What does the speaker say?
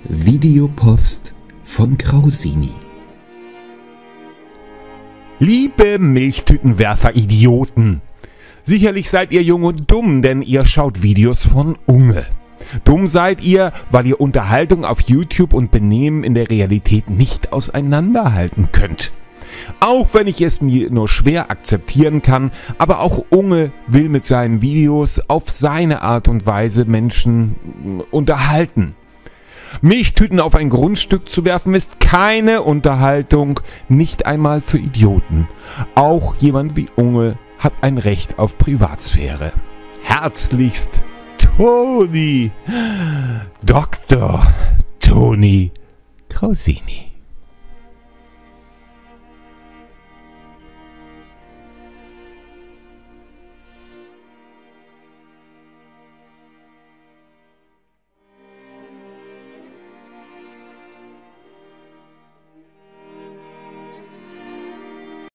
Videopost von Krausini. Liebe Milchtütenwerfer-Idioten! Sicherlich seid ihr jung und dumm, denn ihr schaut Videos von Unge. Dumm seid ihr, weil ihr Unterhaltung auf YouTube und Benehmen in der Realität nicht auseinanderhalten könnt. Auch wenn ich es mir nur schwer akzeptieren kann, aber auch Unge will mit seinen Videos auf seine Art und Weise Menschen unterhalten. Milchtüten auf ein Grundstück zu werfen ist keine Unterhaltung, nicht einmal für Idioten. Auch jemand wie Unge hat ein Recht auf Privatsphäre. Herzlichst, Toni, Dr. Toni Krausini.